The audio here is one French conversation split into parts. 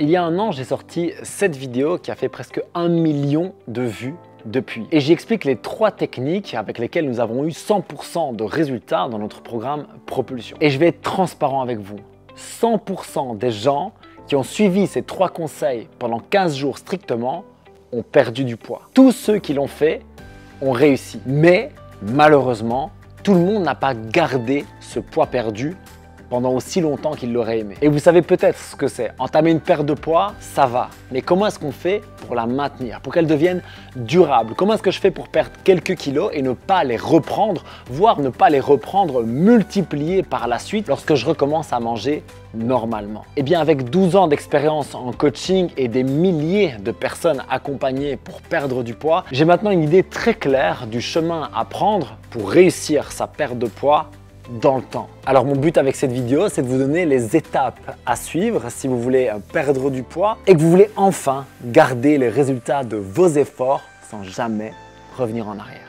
Il y a un an, j'ai sorti cette vidéo qui a fait presque 1 million de vues depuis. Et j'y explique les 3 techniques avec lesquelles nous avons eu 100% de résultats dans notre programme Propulsion. Et je vais être transparent avec vous. 100% des gens qui ont suivi ces 3 conseils pendant 15 jours strictement ont perdu du poids. Tous ceux qui l'ont fait ont réussi. Mais malheureusement, tout le monde n'a pas gardé ce poids perdu pendant aussi longtemps qu'il l'aurait aimé. Et vous savez peut-être ce que c'est. Entamer une perte de poids, ça va. Mais comment est-ce qu'on fait pour la maintenir, pour qu'elle devienne durable? Comment est-ce que je fais pour perdre quelques kilos et ne pas les reprendre, voire ne pas les reprendre multipliés par la suite lorsque je recommence à manger normalement? Eh bien, avec 12 ans d'expérience en coaching et des milliers de personnes accompagnées pour perdre du poids, j'ai maintenant une idée très claire du chemin à prendre pour réussir sa perte de poids dans le temps. Alors mon but avec cette vidéo, c'est de vous donner les étapes à suivre si vous voulez perdre du poids et que vous voulez enfin garder les résultats de vos efforts sans jamais revenir en arrière.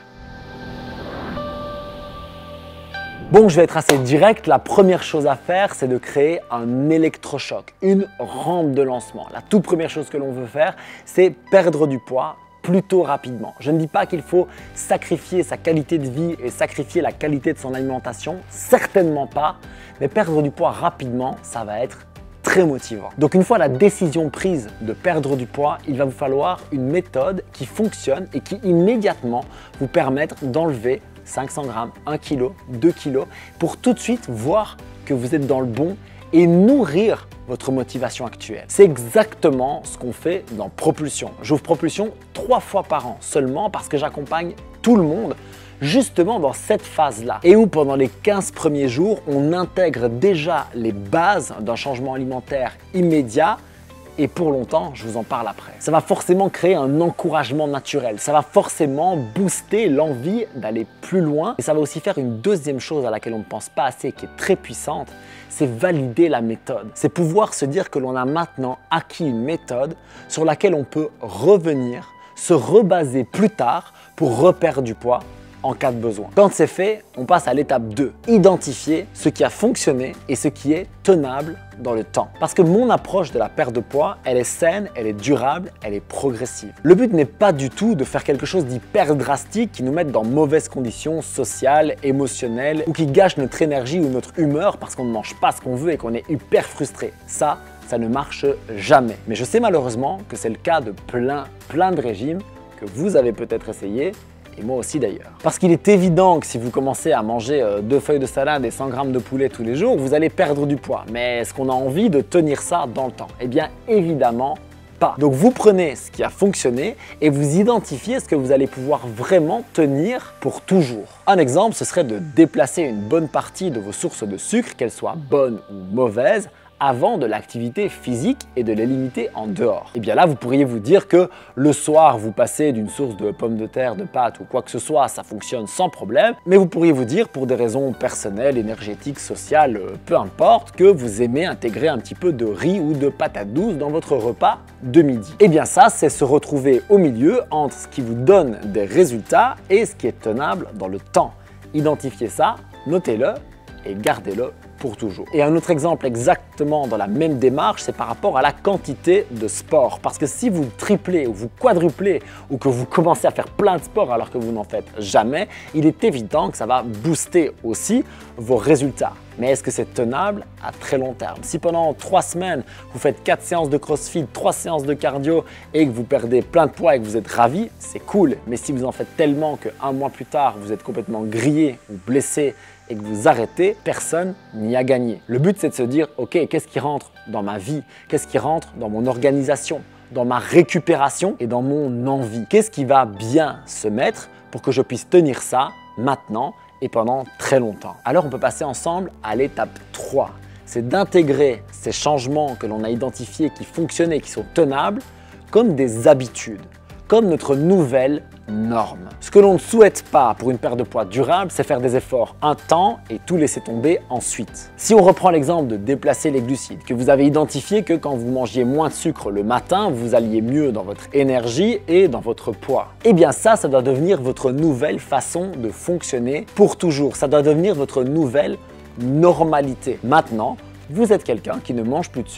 Bon, je vais être assez direct. La première chose à faire, c'est de créer un électrochoc, une rampe de lancement. La toute première chose que l'on veut faire, c'est perdre du poids plutôt rapidement. Je ne dis pas qu'il faut sacrifier sa qualité de vie et sacrifier la qualité de son alimentation, certainement pas, mais perdre du poids rapidement, ça va être très motivant. Donc une fois la décision prise de perdre du poids, il va vous falloir une méthode qui fonctionne et qui immédiatement vous permettre d'enlever 500 grammes, 1 kg, 2 kg pour tout de suite voir que vous êtes dans le bon et nourrir votre motivation actuelle. C'est exactement ce qu'on fait dans Propulsion. J'ouvre Propulsion 3 fois par an seulement parce que j'accompagne tout le monde justement dans cette phase-là et où pendant les 15 premiers jours, on intègre déjà les bases d'un changement alimentaire immédiat. Et pour longtemps, je vous en parle après. Ça va forcément créer un encouragement naturel. Ça va forcément booster l'envie d'aller plus loin. Et ça va aussi faire une deuxième chose à laquelle on ne pense pas assez, qui est très puissante, c'est valider la méthode. C'est pouvoir se dire que l'on a maintenant acquis une méthode sur laquelle on peut revenir, se rebaser plus tard pour reperdre du poids en cas de besoin. Quand c'est fait, on passe à l'étape 2. Identifier ce qui a fonctionné et ce qui est tenable dans le temps. Parce que mon approche de la perte de poids, elle est saine, elle est durable, elle est progressive. Le but n'est pas du tout de faire quelque chose d'hyper drastique qui nous mette dans mauvaises conditions sociales, émotionnelles ou qui gâche notre énergie ou notre humeur parce qu'on ne mange pas ce qu'on veut et qu'on est hyper frustré. Ça ne marche jamais. Mais je sais malheureusement que c'est le cas de plein de régimes que vous avez peut-être essayé. Et moi aussi d'ailleurs. Parce qu'il est évident que si vous commencez à manger 2 feuilles de salade et 100 grammes de poulet tous les jours, vous allez perdre du poids. Mais est-ce qu'on a envie de tenir ça dans le temps? Eh bien évidemment pas. Donc vous prenez ce qui a fonctionné et vous identifiez ce que vous allez pouvoir vraiment tenir pour toujours. Un exemple, ce serait de déplacer une bonne partie de vos sources de sucre, qu'elles soient bonnes ou mauvaises, avant de l'activité physique et de les limiter en dehors. Et bien là, vous pourriez vous dire que le soir, vous passez d'une source de pommes de terre, de pâtes ou quoi que ce soit, ça fonctionne sans problème. Mais vous pourriez vous dire, pour des raisons personnelles, énergétiques, sociales, peu importe, que vous aimez intégrer un petit peu de riz ou de patates douces dans votre repas de midi. Et bien ça, c'est se retrouver au milieu entre ce qui vous donne des résultats et ce qui est tenable dans le temps. Identifiez ça, notez-le et gardez-le pour toujours. Et un autre exemple exactement dans la même démarche, c'est par rapport à la quantité de sport. Parce que si vous triplez ou vous quadruplez ou que vous commencez à faire plein de sport alors que vous n'en faites jamais, il est évident que ça va booster aussi vos résultats. Mais est-ce que c'est tenable à très long terme? Si pendant 3 semaines, vous faites 4 séances de crossfit, 3 séances de cardio et que vous perdez plein de poids et que vous êtes ravi, c'est cool. Mais si vous en faites tellement qu'un mois plus tard, vous êtes complètement grillé ou blessé et que vous arrêtez, personne n'y a gagné. Le but, c'est de se dire, ok, qu'est-ce qui rentre dans ma vie? Qu'est-ce qui rentre dans mon organisation, dans ma récupération et dans mon envie? Qu'est-ce qui va bien se mettre pour que je puisse tenir ça maintenant et pendant très longtemps? Alors, on peut passer ensemble à l'étape 3. C'est d'intégrer ces changements que l'on a identifiés, qui fonctionnaient, qui sont tenables, comme des habitudes, comme notre nouvelle norme. Ce que l'on ne souhaite pas pour une perte de poids durable, c'est faire des efforts un temps et tout laisser tomber ensuite. Si on reprend l'exemple de déplacer les glucides, que vous avez identifié que quand vous mangiez moins de sucre le matin, vous alliez mieux dans votre énergie et dans votre poids. Eh bien ça doit devenir votre nouvelle façon de fonctionner pour toujours. Ça doit devenir votre nouvelle normalité. Maintenant, vous êtes quelqu'un qui ne mange plus de sucre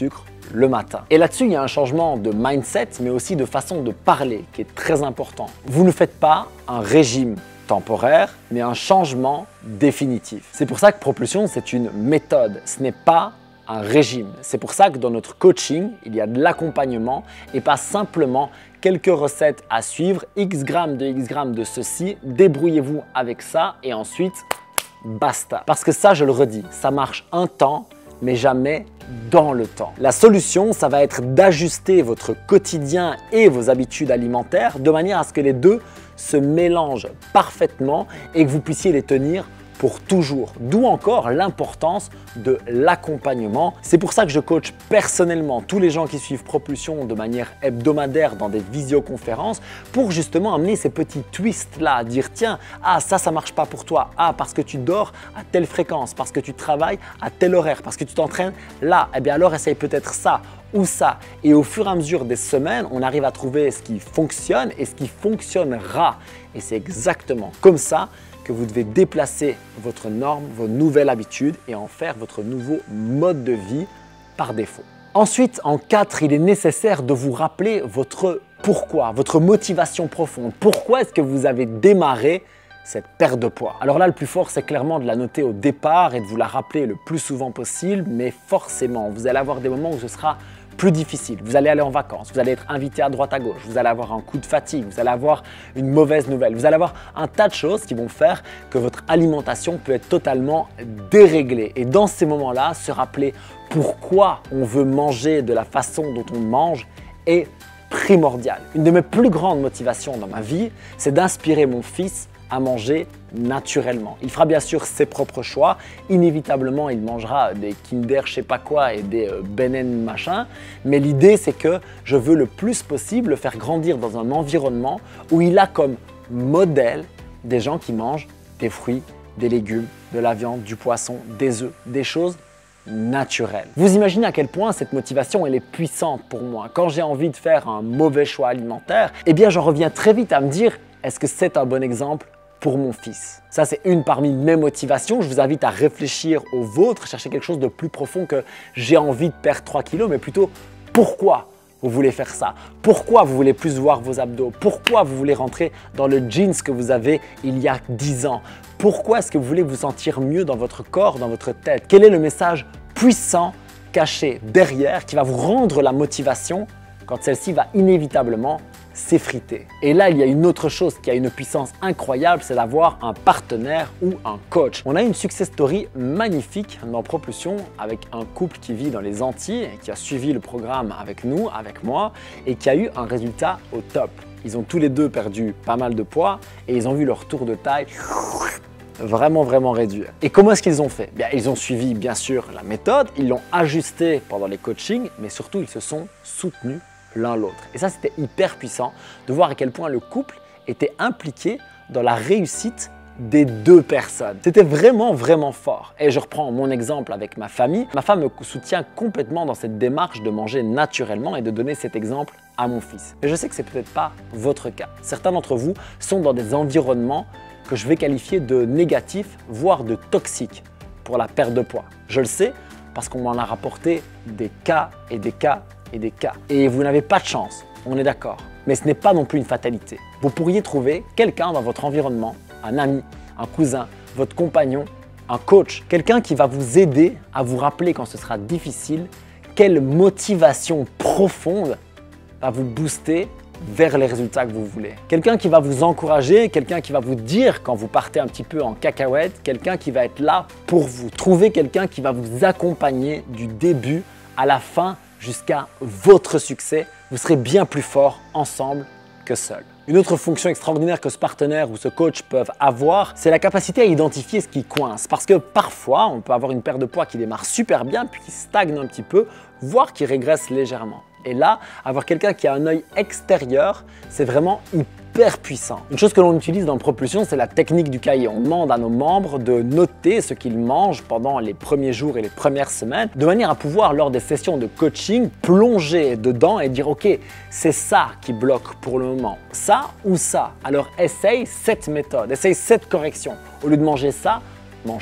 le matin. Et là-dessus, il y a un changement de mindset, mais aussi de façon de parler qui est très important. Vous ne faites pas un régime temporaire, mais un changement définitif. C'est pour ça que Propulsion, c'est une méthode, ce n'est pas un régime. C'est pour ça que dans notre coaching, il y a de l'accompagnement et pas simplement quelques recettes à suivre, X grammes de ceci, débrouillez-vous avec ça et ensuite, basta. Parce que ça, je le redis, ça marche un temps, mais jamais dans le temps. La solution, ça va être d'ajuster votre quotidien et vos habitudes alimentaires de manière à ce que les deux se mélangent parfaitement et que vous puissiez les tenir pour toujours. D'où encore l'importance de l'accompagnement. C'est pour ça que je coach personnellement tous les gens qui suivent Propulsion de manière hebdomadaire dans des visioconférences pour justement amener ces petits twists-là, dire tiens, ah ça marche pas pour toi, ah parce que tu dors à telle fréquence, parce que tu travailles à tel horaire, parce que tu t'entraînes là, eh bien alors essaye peut-être ça ou ça. Et au fur et à mesure des semaines, on arrive à trouver ce qui fonctionne et ce qui fonctionnera. Et c'est exactement comme ça que vous devez déplacer votre norme, vos nouvelles habitudes et en faire votre nouveau mode de vie par défaut. Ensuite, en 4, il est nécessaire de vous rappeler votre pourquoi, votre motivation profonde. Pourquoi est-ce que vous avez démarré cette perte de poids? Alors là, le plus fort, c'est clairement de la noter au départ et de vous la rappeler le plus souvent possible, mais forcément, vous allez avoir des moments où ce sera plus difficile. Vous allez aller en vacances, vous allez être invité à droite à gauche, vous allez avoir un coup de fatigue, vous allez avoir une mauvaise nouvelle, vous allez avoir un tas de choses qui vont faire que votre alimentation peut être totalement déréglée. Et dans ces moments-là, se rappeler pourquoi on veut manger de la façon dont on mange est primordial. Une de mes plus grandes motivations dans ma vie, c'est d'inspirer mon fils à manger naturellement. Il fera bien sûr ses propres choix. Inévitablement, il mangera des Kinder je sais pas quoi et des Ben machin. Mais l'idée, c'est que je veux le plus possible le faire grandir dans un environnement où il a comme modèle des gens qui mangent des fruits, des légumes, de la viande, du poisson, des œufs, des choses naturelles. Vous imaginez à quel point cette motivation elle est puissante pour moi. Quand j'ai envie de faire un mauvais choix alimentaire, eh bien j'en reviens très vite à me dire est-ce que c'est un bon exemple pour mon fils? Ça, c'est une parmi mes motivations. Je vous invite à réfléchir aux vôtres, chercher quelque chose de plus profond que j'ai envie de perdre 3 kilos, mais plutôt pourquoi vous voulez faire ça? Pourquoi vous voulez plus voir vos abdos? Pourquoi vous voulez rentrer dans le jeans que vous avez il y a 10 ans? Pourquoi est-ce que vous voulez vous sentir mieux dans votre corps, dans votre tête? Quel est le message puissant caché derrière qui va vous rendre la motivation quand celle-ci va inévitablement s'effriter? Et là, il y a une autre chose qui a une puissance incroyable, c'est d'avoir un partenaire ou un coach. On a une success story magnifique dans Propulsion avec un couple qui vit dans les Antilles et qui a suivi le programme avec nous, avec moi, et qui a eu un résultat au top. Ils ont tous les deux perdu pas mal de poids et ils ont vu leur tour de taille vraiment réduire. Et comment est-ce qu'ils ont fait? Bien, ils ont suivi bien sûr la méthode, ils l'ont ajustée pendant les coachings, mais surtout ils se sont soutenus l'un l'autre. Et ça, c'était hyper puissant de voir à quel point le couple était impliqué dans la réussite des deux personnes. C'était vraiment fort. Et je reprends mon exemple avec ma famille. Ma femme me soutient complètement dans cette démarche de manger naturellement et de donner cet exemple à mon fils. Mais je sais que c'est peut-être pas votre cas. Certains d'entre vous sont dans des environnements que je vais qualifier de négatifs, voire de toxiques pour la perte de poids. Je le sais parce qu'on m'en a rapporté des cas et des cas et des cas. Et vous n'avez pas de chance, on est d'accord. Mais ce n'est pas non plus une fatalité. Vous pourriez trouver quelqu'un dans votre environnement, un ami, un cousin, votre compagnon, un coach, quelqu'un qui va vous aider à vous rappeler quand ce sera difficile, quelle motivation profonde va vous booster vers les résultats que vous voulez. Quelqu'un qui va vous encourager, quelqu'un qui va vous dire quand vous partez un petit peu en cacahuète, quelqu'un qui va être là pour vous. Trouvez quelqu'un qui va vous accompagner du début à la fin jusqu'à votre succès. Vous serez bien plus fort ensemble que seul. Une autre fonction extraordinaire que ce partenaire ou ce coach peuvent avoir, c'est la capacité à identifier ce qui coince. Parce que parfois, on peut avoir une perte de poids qui démarre super bien, puis qui stagne un petit peu, voire qui régresse légèrement. Et là, avoir quelqu'un qui a un œil extérieur, c'est vraiment hyper puissant. Une chose que l'on utilise dans Propulsion, c'est la technique du cahier. On demande à nos membres de noter ce qu'ils mangent pendant les premiers jours et les premières semaines, de manière à pouvoir, lors des sessions de coaching, plonger dedans et dire « Ok, c'est ça qui bloque pour le moment, ça ou ça. Alors essaye cette méthode, essaye cette correction. Au lieu de manger ça, mange ça. »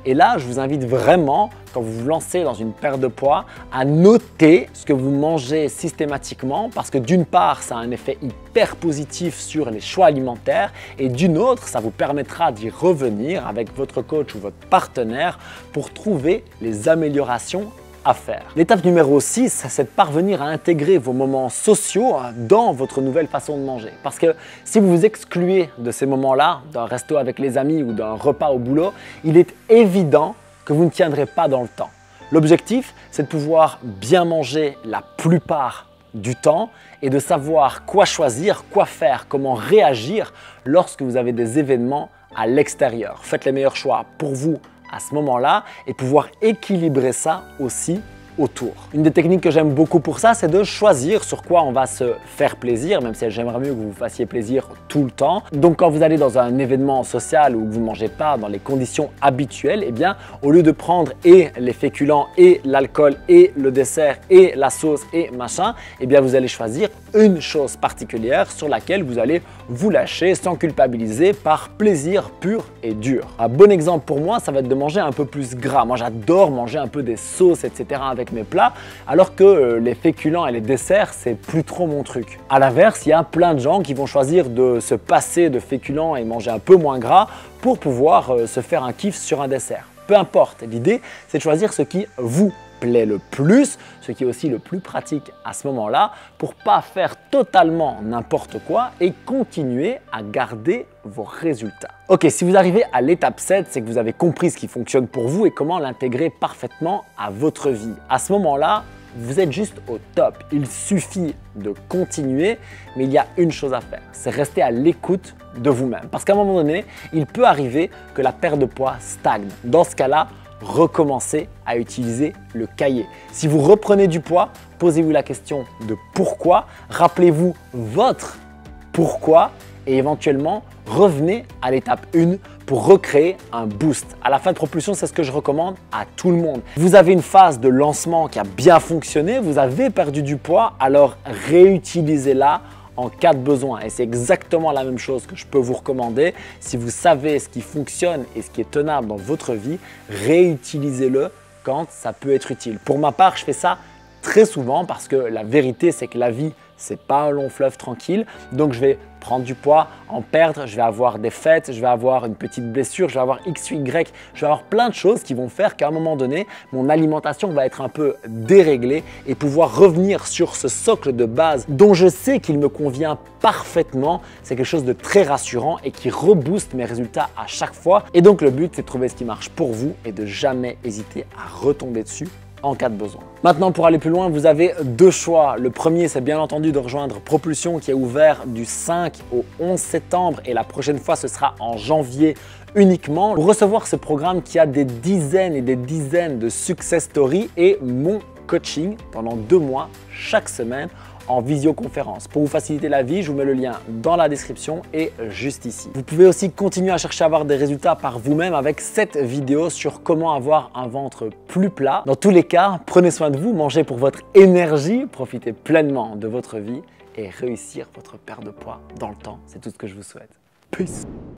Et là, je vous invite vraiment, quand vous vous lancez dans une perte de poids, à noter ce que vous mangez systématiquement parce que d'une part, ça a un effet hyper positif sur les choix alimentaires et d'une autre, ça vous permettra d'y revenir avec votre coach ou votre partenaire pour trouver les améliorations à faire. L'étape numéro 6, c'est de parvenir à intégrer vos moments sociaux dans votre nouvelle façon de manger. Parce que si vous vous excluez de ces moments-là, d'un resto avec les amis ou d'un repas au boulot, il est évident que vous ne tiendrez pas dans le temps. L'objectif, c'est de pouvoir bien manger la plupart du temps et de savoir quoi choisir, quoi faire, comment réagir lorsque vous avez des événements à l'extérieur. Faites les meilleurs choix pour vous à ce moment-là et pouvoir équilibrer ça aussi autour. Une des techniques que j'aime beaucoup pour ça, c'est de choisir sur quoi on va se faire plaisir, même si j'aimerais mieux que vous vous fassiez plaisir tout le temps. Donc quand vous allez dans un événement social où vous ne mangez pas dans les conditions habituelles, eh bien au lieu de prendre et les féculents et l'alcool et le dessert et la sauce et machin, eh bien vous allez choisir une chose particulière sur laquelle vous allez vous lâcher sans culpabiliser par plaisir pur et dur. Un bon exemple pour moi, ça va être de manger un peu plus gras. Moi j'adore manger un peu des sauces, etc. avec mes plats, alors que les féculents et les desserts, c'est plus trop mon truc. À l'inverse, il y a plein de gens qui vont choisir de se passer de féculents et manger un peu moins gras pour pouvoir se faire un kiff sur un dessert. Peu importe, l'idée, c'est de choisir ce qui vous plaît le plus, ce qui est aussi le plus pratique à ce moment-là, pour pas faire totalement n'importe quoi et continuer à garder vos résultats. Ok, si vous arrivez à l'étape 7, c'est que vous avez compris ce qui fonctionne pour vous et comment l'intégrer parfaitement à votre vie. À ce moment-là, vous êtes juste au top. Il suffit de continuer, mais il y a une chose à faire, c'est rester à l'écoute de vous-même. Parce qu'à un moment donné, il peut arriver que la perte de poids stagne. Dans ce cas-là, recommencez à utiliser le cahier. Si vous reprenez du poids, posez-vous la question de pourquoi, rappelez-vous votre pourquoi et éventuellement revenez à l'étape 1 pour recréer un boost. À la fin de propulsion, c'est ce que je recommande à tout le monde. Vous avez une phase de lancement qui a bien fonctionné, vous avez perdu du poids, alors réutilisez-la en cas de besoin. Et c'est exactement la même chose que je peux vous recommander. Si vous savez ce qui fonctionne et ce qui est tenable dans votre vie, réutilisez-le quand ça peut être utile. Pour ma part, je fais ça très souvent parce que la vérité, c'est que la vie, c'est pas un long fleuve tranquille. Donc, je vais prendre du poids, en perdre, je vais avoir des fêtes, je vais avoir une petite blessure, je vais avoir X ou Y, je vais avoir plein de choses qui vont faire qu'à un moment donné, mon alimentation va être un peu déréglée et pouvoir revenir sur ce socle de base dont je sais qu'il me convient parfaitement. C'est quelque chose de très rassurant et qui rebooste mes résultats à chaque fois. Et donc, le but, c'est de trouver ce qui marche pour vous et de jamais hésiter à retomber dessus en cas de besoin. Maintenant, pour aller plus loin, vous avez deux choix. Le premier, c'est bien entendu de rejoindre Propulsion qui est ouvert du 5 au 11 septembre et la prochaine fois, ce sera en janvier uniquement. Pour recevoir ce programme qui a des dizaines et des dizaines de success stories et mon coaching pendant 2 mois chaque semaine en visioconférence. Pour vous faciliter la vie, je vous mets le lien dans la description et juste ici. Vous pouvez aussi continuer à chercher à avoir des résultats par vous-même avec cette vidéo sur comment avoir un ventre plus plat. Dans tous les cas, prenez soin de vous, mangez pour votre énergie, profitez pleinement de votre vie et réussir votre perte de poids dans le temps. C'est tout ce que je vous souhaite. Peace!